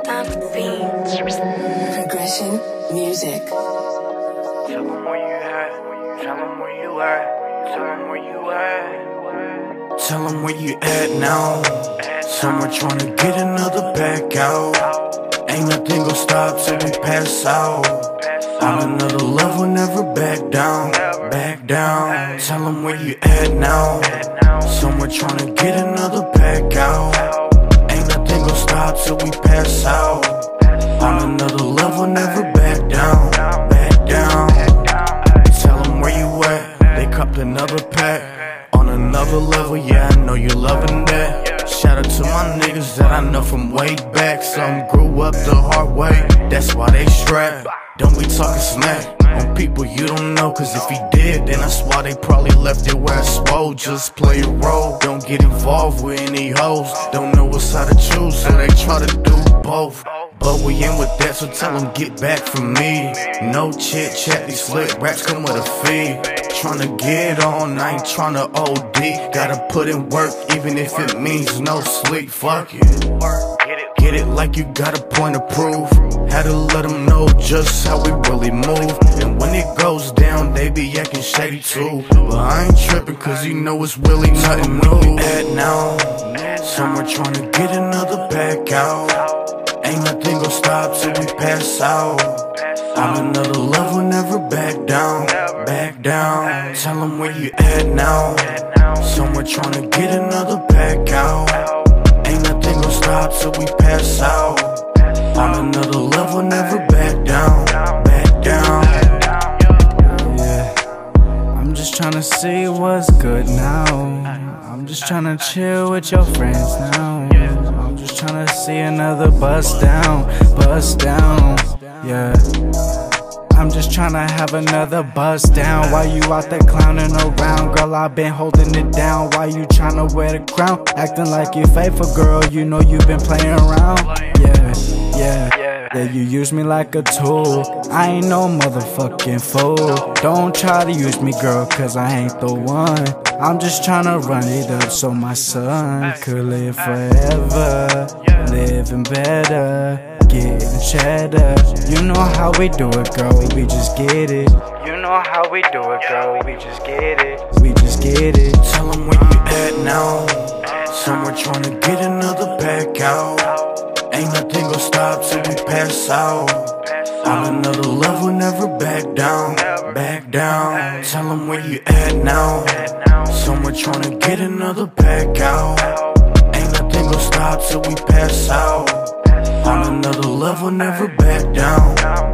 Progression music. Tell them where you at. Tell them where you at. Tell them where you at. Tell them where you at now. Somewhere trying to get another pack out. Ain't nothing gon' stop till we pass out. On another level, never back down. Back down. Tell them where you at now. Somewhere trying to get another pack out. Ain't nothing gon' stop till we pass out. On another level, never back down. Back down. Tell them where you at. They copped another pack. On another level, yeah, I know you loving that. Shout out to my niggas that I know from way back. Some grew up the hard way, that's why they strapped. Don't be talking smack on people you don't know, cause if he did, then that's why they probably left it where it's swole. Just play a role, don't get involved with any hoes. Don't know what side to choose, so they try to do both. But we in with that, so tell them get back from me. No chit chat, these slick raps come with a fee. Tryna get on, I ain't tryna OD. Gotta put in work, even if it means no sleep. Fuck it. Get it like you got a point of proof. Had to let them know just how we really move. And when it goes down, they be acting shady too. But I ain't tripping, cause you know it's really nothing new. At now, somewhere tryna get another pack out. Ain't nothing gon' stop till we pass out. On another level, never back down. Back down. Tell them where you at now. Somewhere tryna get another pack out. Ain't nothing gon' stop till we pass out. On another level, never back down. Back down. Yeah, I'm just tryna see what's good now. I'm just tryna chill with your friends now. I'm just tryna see another bust down, yeah. I'm just tryna have another bust down. Why you out there clowning around? Girl, I been holding it down. Why you tryna wear the crown? Acting like you faithful, girl, you know you been playing around. Yeah, you use me like a tool. I ain't no motherfucking fool. Don't try to use me, girl, cause I ain't the one. I'm just tryna run it up so my son could live forever, living better, getting cheddar. You know how we do it, girl, we just get it. You know how we do it, girl, we just get it. We just get it. Tell them where you at now. Somewhere tryna get another pack out. Ain't nothing gon' stop till we pass out. On another level, never back down. Back down. Tell them where you at now. Somewhere tryna get another pack out. Ain't nothing gon' stop till we pass out. On another level, never back down.